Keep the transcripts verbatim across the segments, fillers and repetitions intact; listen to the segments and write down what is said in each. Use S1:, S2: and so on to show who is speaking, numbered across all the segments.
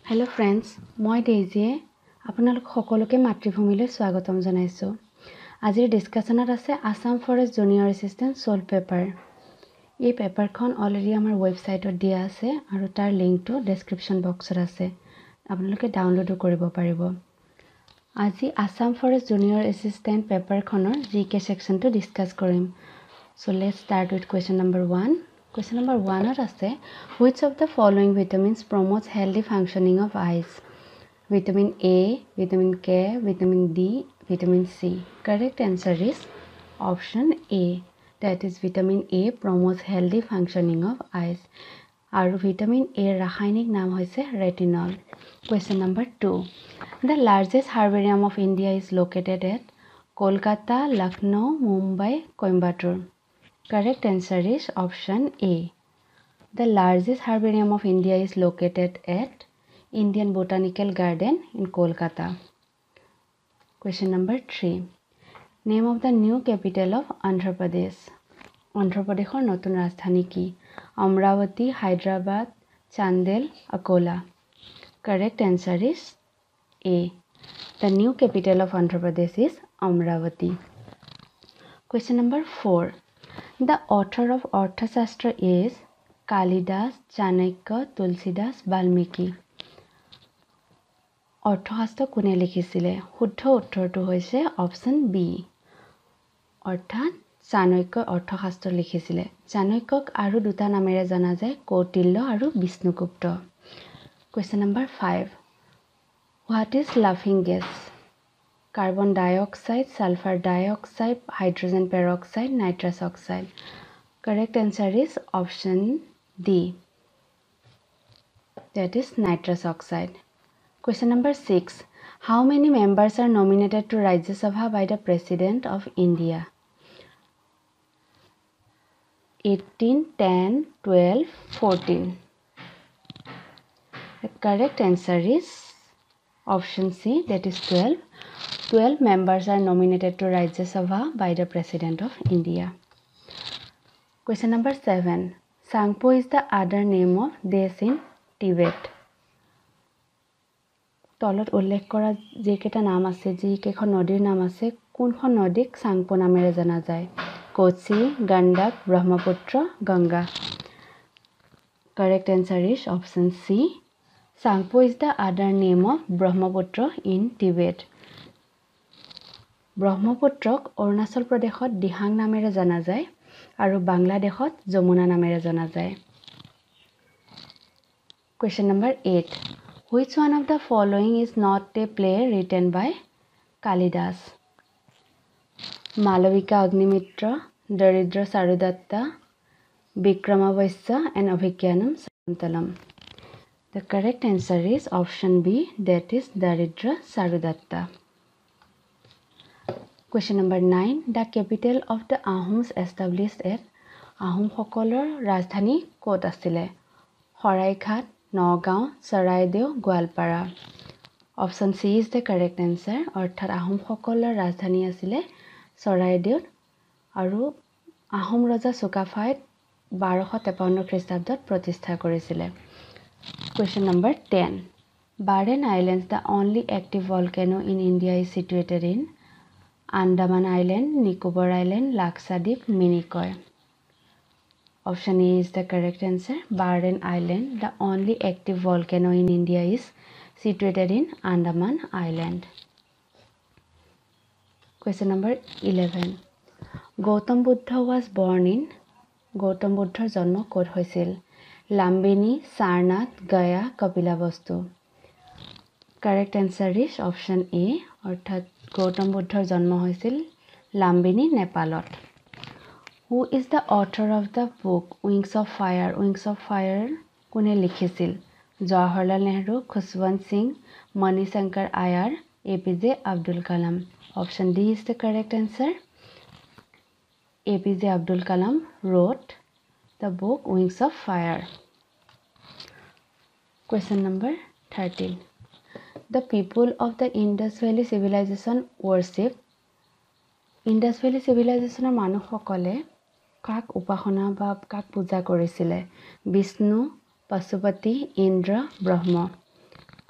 S1: Hello friends, মই ডেইজিয়ে আপোনালোক সকলোকে মাতৃভূমিলৈ স্বাগতম জনাইছো। আজিৰ ডিসকাশনত আছে Assam forest junior assistant solve paper. এই পেপাৰখন অলৰেডি আমাৰ ৱেবসাইটত দিয়া আছে আৰু তাৰ লিংকটো ডেসক্ৰিপশন বক্সত আছে। আপোনালোকে ডাউনলোডো কৰিব পাৰিব। আজি আসাম ফৰেষ্ট জুনিয়ৰ এসিস্টেন্ট পেপাৰখনৰ জিকে সেকশনটো ডিসকাস কৰিম। So let's start with question number one. Question number one আছে, which of the following vitamins promotes healthy functioning of eyes? Vitamin A, vitamin K, vitamin D, vitamin C. Correct answer is option A. That is vitamin A promotes healthy functioning of eyes. Aru vitamin A rasayanik naam hoise retinol. Question number two. The largest herbarium of India is located at Kolkata, Lucknow, Mumbai, Coimbatore. Correct answer is option A. The largest herbarium of India is located at Indian Botanical Garden in Kolkata. Question number three. Name of the new capital of Andhra Pradesh. Andhra Pradeshor notun rajdhani ki? Amravati, Hyderabad, Chandel, Akola. Correct answer is A. The new capital of Andhra Pradesh is Amravati. Question number four. The author of Arthashastra is Kalidas, Chanakya, Tulsidas, Valmiki. Arthashastra kune likhisile? Shuddha uttortu hoise option B. Arthat Chanakya Arthashastra likhisile. Chanakyak aru duta namere jana jay Kautilya aru Vishnugupta. Question number five. What is laughing gas? Carbon dioxide, sulfur dioxide, hydrogen peroxide, nitrous oxide. Correct answer is option D. That is nitrous oxide. Question number six. How many members are nominated to Rajya Sabha by the President of India? eighteen, ten, twelve, fourteen. The correct answer is option C, that is twelve. twelve members are nominated to Rajya Sabha by the President of India. Question number seven. Sangpo is the other name of Desh in Tibet. তলত উল্লেখ কৰা যেকেটা নাম আছে, যেকেখন নদীৰ নাম আছে, কোনখন নদীক সাংপো নামেৰে জনা যায়? Kochi, Gandak, Brahmaputra, Ganga. Correct answer is option C. Sangpo is the other name of Brahmaputra in Tibet. ব্ৰহ্মপুত্ৰক Arunachal প্ৰদেশত দিহাং নামেৰে জনা যায় আৰু বাংলাদেশত যমুনা নামেৰে জনা যায়। Question number eight. Which one of the following is not a play written by Kalidas? Malavika Agnimitra, Daridra Sarudatta, Vikramavasya and Abhigyanam Sakuntalam. The correct answer is option B, that is Daridra Sarudatta. Question number nine. The capital of the Ahoms established at Ahom Hokolor Rajdhani Kot asile? Horaighat, Nagaon, Saraideo, Gwalpara. Option C is the correct answer. Orthat Ahom Hokolor Rajdhani asile Saraideo aru Ahom Raja Sukafai twelve fifty-three খ্ৰীষ্টাব্দত প্ৰতিষ্ঠা কৰিছিলে। Question number ten. Barren Islands, the only active volcano in India, is situated in Andaman Island, Nicobar Island, Lakshadweep, Minicoy. Option A is the correct answer. Barren Island, the only active volcano in India, is situated in Andaman Island. Question number eleven. Gautam Buddha was born in Gautam Buddhaৰ জন্ম ক'ত হৈছিল? Lambini, Sarnath, Gaya, Kapilavastu. Correct answer is option A. অৰ্থাৎ গৌতম বুদ্ধৰ জন্ম হৈছিল লাম্বিনী, নেপালত। Who is the author of the book Wings of Fire? Wings of Fire কোনে লিখিছিল? Jawaharlal Nehru, Khushwant Singh, Mani Shankar Iyer, A P J Abdul Kalam. Option D is the correct answer. A P J Abdul Kalam wrote the book Wings of Fire. Question number thirteen. The people of the Indus Valley Civilization worship. Indus Valley Civilization er মানুহ কাক উপাসনা বা কাক পূজা কৰিছিলে? বিষ্ণু, পশুপতি, ইন্দ্ৰ, ব্ৰহ্ম.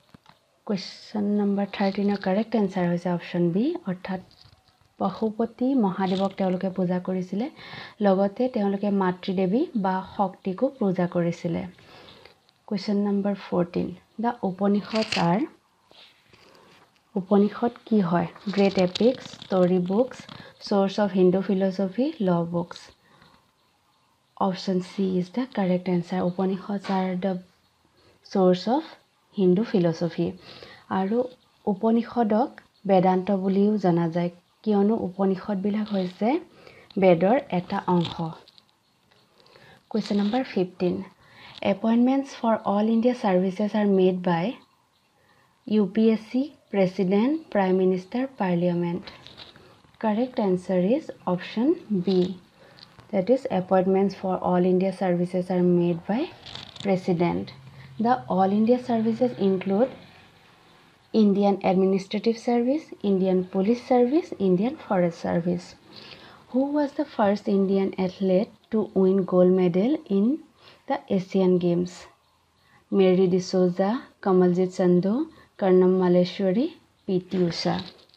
S1: Question number thirteen er correct answer hoise option B অর্থাৎ পশুপতি মহাদেৱক তেওঁলোকে পূজা কৰিছিলে লগতে তেওঁলোকে মাতৃ দেৱী বা শক্তিকো পূজা কৰিছিলে Question number fourteen The Upanishads are Upanishad কি হয় Great epics story books source of Hindu philosophy law books Option C is the correct answer Upanishads are the source of Hindu philosophy আৰু উপনিষদক বেদান্ত বুলিও জনা যায় কিয়নো উপনিষদ বিলাক হৈছে বেদৰ এটা অংশ Question number fifteen Appointments for all India services are made by U P S C President Prime Minister Parliament Correct answer is option B That is appointments for all India services are made by President The all India services include Indian Administrative Service, Indian Police Service, Indian Forest Service. Who was the first Indian athlete to win gold medal in the Asian Games? Mary D'Souza, Kamaljit Sandhu, Karnam Malleshwari, P T Usha.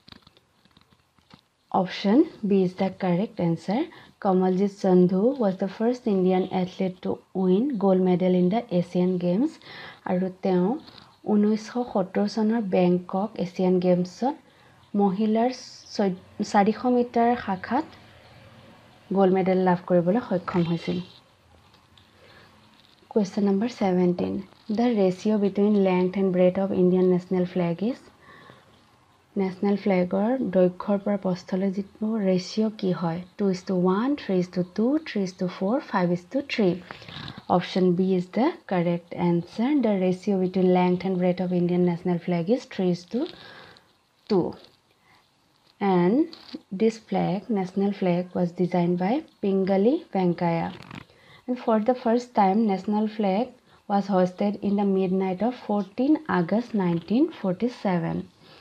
S1: Option B is the correct answer. Kamaljit Sandhu was the first Indian athlete to win gold medal in the Asian Games. আৰু তেওঁ ঊনৈশ সত্তৰ চনৰ বেংকক Asian গেমছত মহিলাৰ চাৰিশ metre শাখাত gold medal লাভ কৰিবলৈ সক্ষম হৈছিল Question number seventeen The ratio between length and breadth of Indian national flag is National flagৰ দৈৰ্ঘ্যৰ পৰা প্ৰস্থলৈ যিটো ৰেশিও কি হয় two is to one three is to two three is to four five is to three Option B is the correct answer. The ratio between length and breadth of Indian national flag is three is to two. And this flag, national flag, was designed by Pingali Venkaya. And for the first time, national flag was hoisted in the midnight of fourteenth August nineteen forty-seven.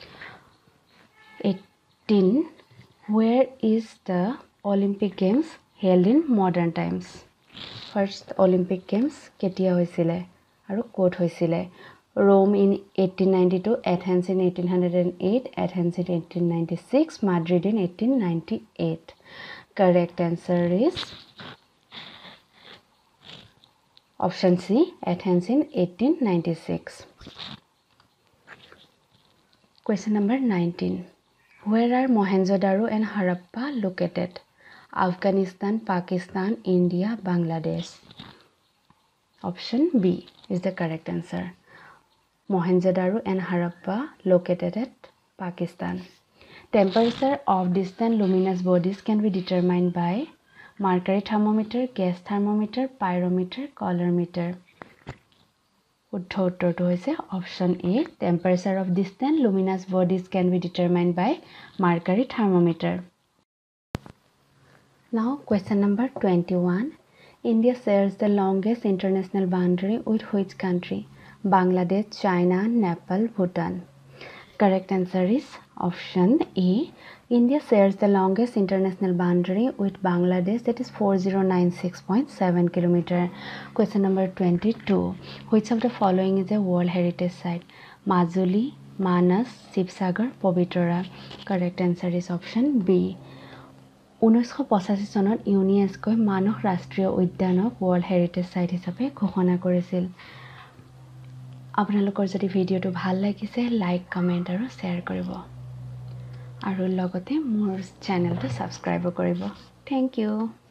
S1: eighteen. Where is the Olympic Games held in modern times? First Olympic Games কেতিয়া হৈছিলে আৰু ক'ত হৈছিলে Rome in eighteen ninety-two Athens in eighteen oh eight Athens in eighteen ninety-six Madrid in eighteen ninety-eight Correct answer is Option C Athens in eighteen ninety-six Question number nineteen Where are Mohenjo-daro and Harappa located Afghanistan, Pakistan, India, Bangladesh. Option B is the correct answer. Mohenjo-daro and Harappa located at Pakistan. Temperature of distant luminous bodies can be determined by mercury thermometer, gas thermometer, pyrometer, colorimeter. শুদ্ধ উত্তৰটো হৈছে option A. Temperature of distant luminous bodies can be determined by mercury thermometer. Now question number twenty-one. India shares the longest international boundary with which country? Bangladesh, China, Nepal, Bhutan. Correct answer is option A. India shares the longest international boundary with Bangladesh that is four thousand ninety-six point seven kilometers. Question number twenty-two. Which of the following is a World Heritage Site? Majuli, Manas, Sibsagar, Povitra. Correct answer is option B. ঊনৈছশ পঁচাশী চনত ইউনেস্কোই মানস ৰাষ্ট্ৰীয় উদ্যানক world heritage site হিচাপে ঘোষণা কৰিছিল আপোনালোকৰ যদি ভিডিওটো ভাল লাগিছে লাইক কমেন্ট আৰু শেয়াৰ কৰিব আৰু লগতে মোৰ চেনেলটো সাবস্ক্ৰাইব কৰিব থ্যাংক ইউ